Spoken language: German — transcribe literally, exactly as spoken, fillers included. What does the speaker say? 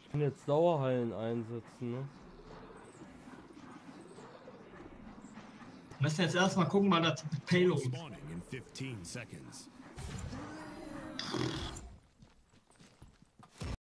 Ich kann jetzt Dauerheilen einsetzen, ne? Wir müssen jetzt erstmal gucken, mal das Payload. Spawning in fifteen seconds.